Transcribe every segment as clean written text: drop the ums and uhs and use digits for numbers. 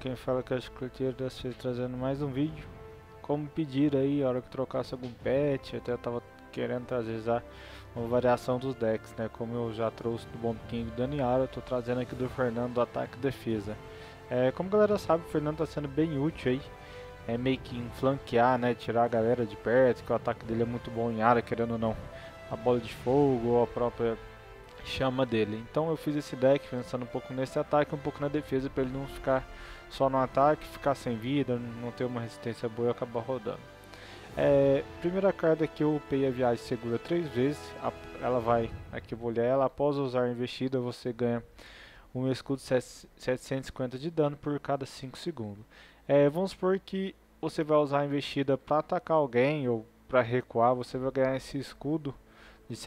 quem fala que é o Chicleteiro das Feiras, trazendo mais um vídeo. Como pedir aí, a hora que trocasse algum pet, até eu tava querendo trazer já uma variação dos decks, né? Como eu já trouxe do Bomb King e do Daniara, eu tô trazendo aqui do Fernando do ataque e defesa. Como a galera sabe, o Fernando tá sendo bem útil aí. É meio que em flanquear, né? Tirar a galera de perto, que o ataque dele é muito bom em área, querendo ou não. A bola de fogo ou a própria chama dele. Então eu fiz esse deck pensando um pouco nesse ataque e um pouco na defesa para ele não ficar só no ataque, ficar sem vida, não ter uma resistência boa e acabar rodando. Primeira carta aqui eu upei a viagem segura 3 vezes, ela vai, aqui eu vou olhar ela, após usar a investida você ganha um escudo 750 de dano por cada 5 segundos. Vamos supor que você vai usar a investida para atacar alguém ou para recuar, você vai ganhar esse escudo de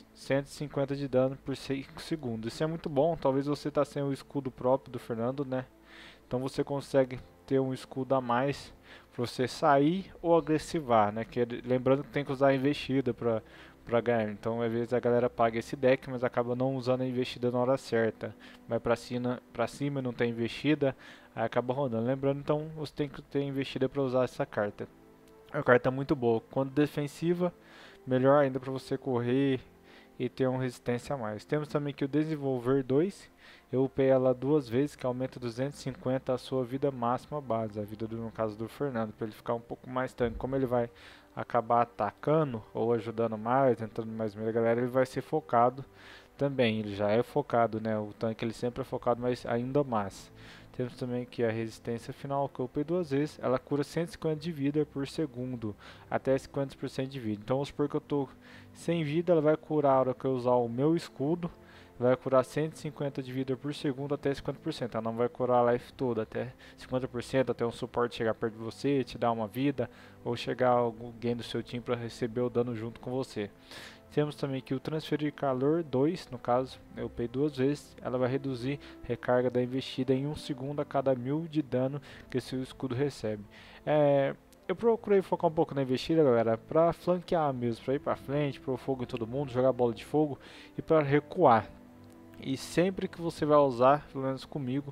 750 de dano por 5 segundos. Isso é muito bom, talvez você tá sem o escudo próprio do Fernando, né? Então você consegue ter um escudo a mais para você sair ou agressivar, né? Lembrando que tem que usar a investida para ganhar. Então às vezes a galera paga esse deck, mas acaba não usando a investida na hora certa. Vai para cima, não tem investida, aí acaba rodando. Lembrando, então você tem que ter investida para usar essa carta. É uma carta muito boa. Quando defensiva, melhor ainda para você correr e ter uma resistência a mais. Temos também aqui o Desenvolver 2. Eu upei ela 2 vezes, que aumenta 250 a sua vida máxima base, a vida no caso do Fernando, para ele ficar um pouco mais tanque. Como ele vai acabar atacando ou ajudando mais, entrando mais meio da galera, ele vai ser focado também. Ele já é focado, né? O tanque ele sempre é focado, mas ainda mais. Temos também aqui a resistência final, que eu upei 2 vezes. Ela cura 150 de vida por segundo, até 50% de vida. Então vamos supor que eu estou sem vida, ela vai curar a hora que eu usar o meu escudo. Vai curar 150 de vida por segundo até 50%. Ela não vai curar a life toda, até 50%, até um suporte chegar perto de você, te dar uma vida, ou chegar alguém do seu time para receber o dano junto com você. Temos também aqui o Transferir Calor 2, no caso, eu upei 2 vezes. Ela vai reduzir recarga da investida em 1 segundo a cada 1000 de dano que seu escudo recebe. Eu procurei focar um pouco na investida, galera, para flanquear mesmo, para ir para frente, para o fogo em todo mundo, jogar bola de fogo e para recuar. E sempre que você vai usar, pelo menos comigo,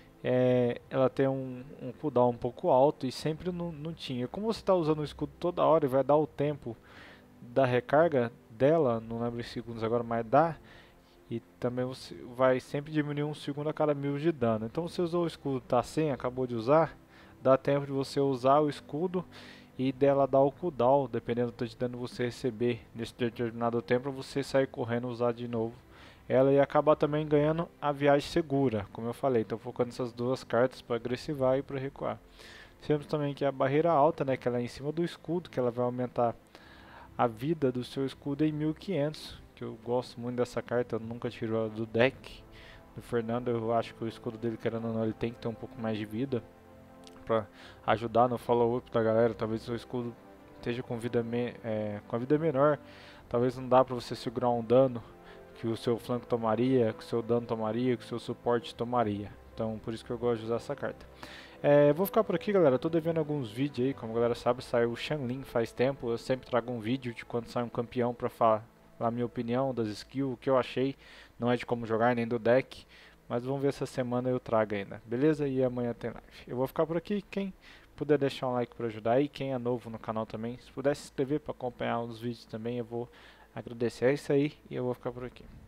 ela tem um cooldown um pouco alto e sempre não tinha. Como você está usando o escudo toda hora e vai dar o tempo da recarga dela, não lembro em segundos agora, mas dá. E também você vai sempre diminuir 1 segundo a cada 1000 de dano. Então você usou o escudo, tá sem, acabou de usar, dá tempo de você usar o escudo e dela dar o cooldown, dependendo do tanto de dano que você receber nesse determinado tempo, você sair correndo e usar de novo ela ia acabar também ganhando a viagem segura, como eu falei. Então focando nessas duas cartas para agressivar e para recuar. Temos também que a barreira alta, né, que ela é em cima do escudo, que ela vai aumentar a vida do seu escudo em 1500, que eu gosto muito dessa carta, eu nunca tiro ela do deck. Do Fernando, eu acho que o escudo dele, querendo ou não, ele tem que ter um pouco mais de vida para ajudar no follow-up da galera. Talvez o seu escudo esteja com com a vida menor, talvez não dá para você segurar um dano que o seu flanco tomaria, que o seu dano tomaria, que o seu suporte tomaria. Então por isso que eu gosto de usar essa carta. Vou ficar por aqui, galera. Tô devendo alguns vídeos aí, como a galera sabe, saiu o Xianling faz tempo. Eu sempre trago um vídeo de quando sai um campeão pra falar a minha opinião das skills, o que eu achei. Não é de como jogar nem do deck, mas vamos ver essa semana eu trago ainda, beleza? E amanhã tem live. Eu vou ficar por aqui, quem puder deixar um like para ajudar aí, quem é novo no canal também, se puder se inscrever para acompanhar os vídeos também, eu vou agradecer. É isso aí e eu vou ficar por aqui.